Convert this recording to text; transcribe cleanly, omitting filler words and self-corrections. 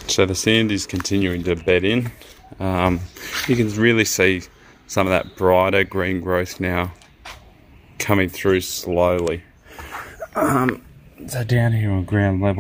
So the sand is continuing to bed in. You can really see some of that brighter green growth now coming through slowly. So down here on ground level,